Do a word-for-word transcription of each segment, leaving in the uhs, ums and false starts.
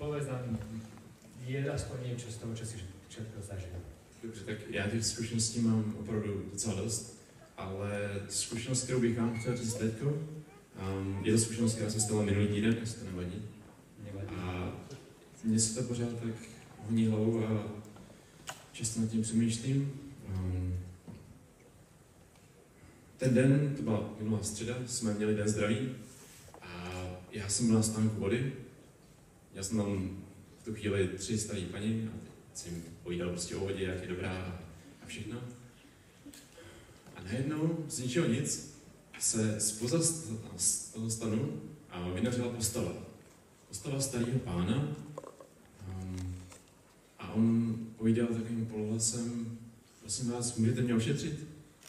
Povedz nám, je aspoň niečo z toho, čo si všetko zažil. Dobře, tak já těch zkušeností mám opravdu docela dost, ale zkušenost, kterou bych vám chtěl říct teďko, um, je to zkušenost, která se stala minulý týden, jestli to nevadí. Nevadí. A mně se to pořád tak honí hlavou a často nad tím přemýšlím. Um, ten den, to byla minulá středa, jsme měli den zdraví a já jsem byl na stánku vody. Já jsem tam v tu chvíli tři starý paní a jsem jim povídal prostě o vodě, jak je dobrá a všechno. A najednou z ničeho nic se spoza z toho stanu a vynořila postava. Postava starého pána um, a on povídal takovým polohlasem, prosím vás, můžete mě ošetřit?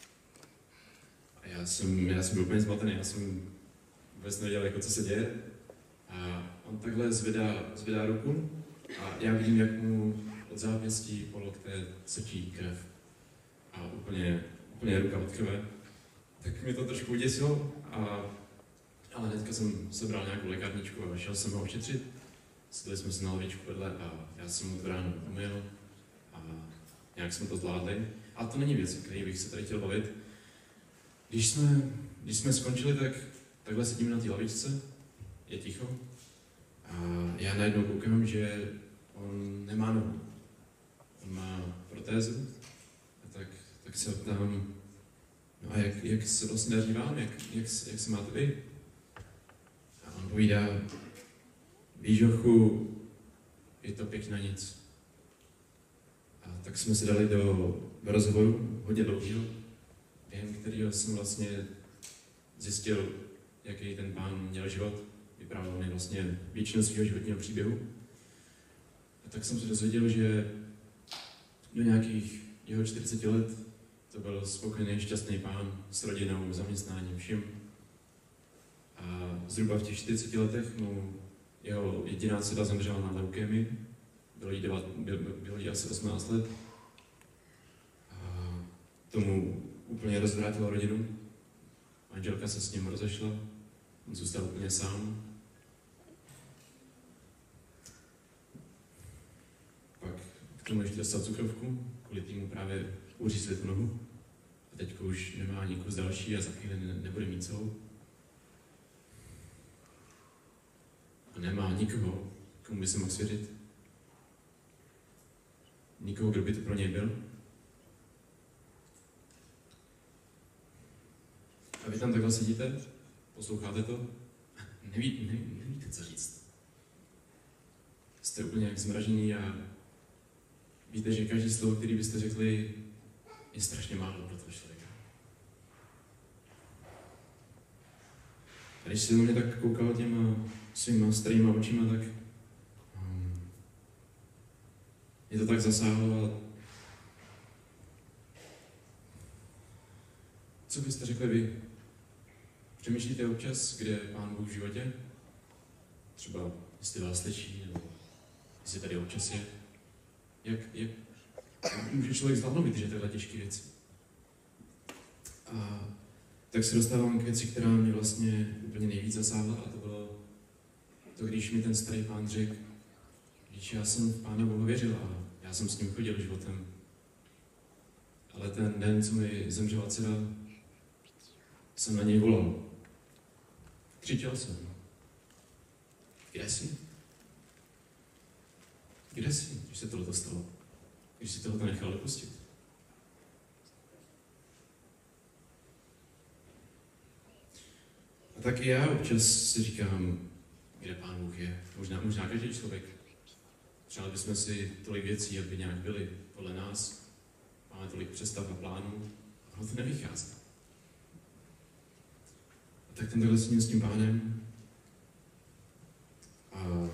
A já jsem, já jsem byl úplně zmatený, já jsem vůbec nevěděl, jako, co se děje. A on takhle zvedá, zvedá ruku a já vidím, jak mu od zápěstí po lokte sečí krev. A úplně, úplně ruka od krve. Tak mě to trošku uděsilo, a, ale hnedka jsem sebral nějakou lékárničku a šel jsem ho ošetřit. Sedli jsme se na lavičku vedle a já jsem mu to ráno umyl a nějak jsme to zvládli. A to není věc, o které bych se tady chtěl bavit. Když jsme, když jsme skončili, tak takhle sedíme na té lavičce, je ticho a já najednou koukám, že on nemá nohu. On má protézu a tak, tak se ptám, no a jak, jak se vlastně daří vám, jak, jak, jak se máte vy? A on povídá, víš, Jochu, je to pěkná nic. A tak jsme se dali do, do rozhovoru, hodně dlouhého, během kterého jsem vlastně zjistil, jaký ten pán měl život. Vyprávěl mi vlastně většinu svého životního příběhu. A tak jsem se dozvěděl, že do nějakých jeho čtyřiceti let to byl spokojený, šťastný pán s rodinou, zaměstnáním, vším. A zhruba v těch čtyřiceti letech mu jeho jediná dcera zemřela na leukémii. Bylo jí, devat, bylo jí asi osmnáct let. A tomu úplně rozvrátila rodinu. Manželka se s ním rozešla. On zůstal úplně sám. Pak k tomu ještě dostal cukrovku, kvůli týmu právě uřízli tu nohu. A teď už nemá ani kus další a za chvíli ne, nebude mít celou. A nemá nikoho, komu by se mohl svěřit. Nikoho, kdo by to pro něj byl. A vy tam takhle sedíte, posloucháte to, neví, neví, nevíte, co říct. Jste úplně jak zmražení a víte, že každý slovo, který byste řekli, je strašně málo pro toho člověka. A když se na mě tak koukal těma svýma starýma očima, tak um, mě to tak zasáhlo. A co byste řekli vy? Přemýšlíte občas, kde je Pán Bůh v životě? Třeba, jestli vás slyší, nebo jestli tady občas je. Jak, jak, jak může člověk zvládnout vydržet tyhle těžké věci? A tak se dostávám k věci, která mě vlastně úplně nejvíc zasáhla, a to bylo to, když mi ten starý pán řekl, když já jsem v Pána Boha věřil a já jsem s ním chodil životem. Ale ten den, co mi zemřela dcera, jsem na něj volal. Křičel jsem. Kde jsi? Kde jsi, když se tohle stalo? Když si tohle nechal dopustit? A tak i já občas si říkám, kde Pán Bůh je. Možná, možná každý člověk. Přáli bychom si tolik věcí, aby nějak byly podle nás. Máme tolik představ a plánů. A ono to nevychází. A tak tenhle s tím, s tím pánem. A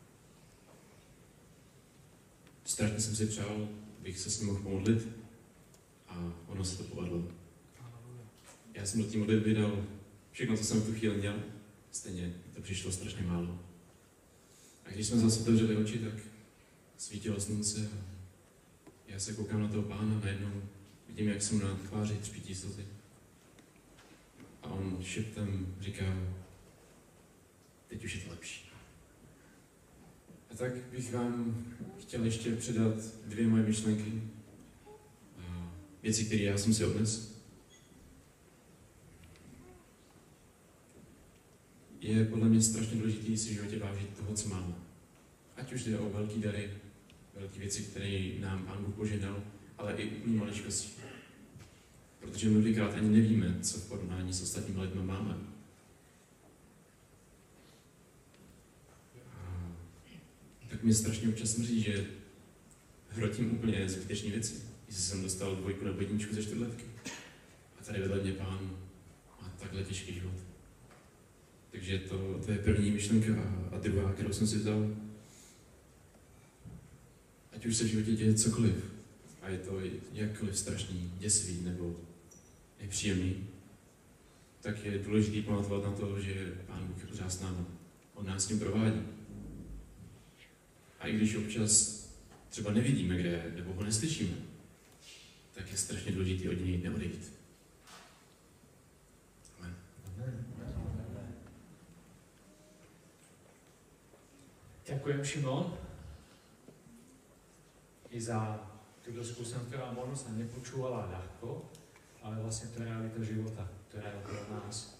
strašně jsem si přál, abych se s ním mohl pomodlit. A ono se to povedlo. Já jsem do té modlitby dal všechno, co jsem v tu chvíli měl. Stejně to přišlo strašně málo. A když jsme zase otevřeli oči, tak svítilo slunce a já se koukám na toho pána a najednou vidím, jak se mu na tváři třpítí slzy. A on šeptem říká, teď už je to lepší. A tak bych vám chtěl ještě předat dvě moje myšlenky. A věci, které já jsem si odnes. Je podle mě strašně důležité si v životě vážit toho, co máme. Ať už jde o velký dary, velké věci, které nám Pán Bůh požehnal, ale i úplný maličkosti. Protože mnohokrát ani nevíme, co v porovnání s ostatními lidmi máme. A tak mě strašně občas mrzí, že hrotím úplně zbytečné věci. Jestli jsem dostal dvojku nebo jedničku ze čtvrtletky. A tady vedle mě Pán má takhle těžký život. Takže to, to je první myšlenka a, a druhá, kterou jsem si vzal. Ať už se v životě děje cokoliv, a je to jakkoliv strašný, děsivý nebo nepříjemný, tak je důležité pamatovat na to, že Pán Bůh je pořád s námi. On nás s tím provádí. A i když občas třeba nevidíme, kde je, nebo ho neslyšíme, tak je strašně důležité od něj neodejít. Amen. Ďakujem, Šimon, i za túto skúsenosť, ktorá možno sa nepočúvala ľahko, ale vlastne to je realita života, ktorá je okolo nás.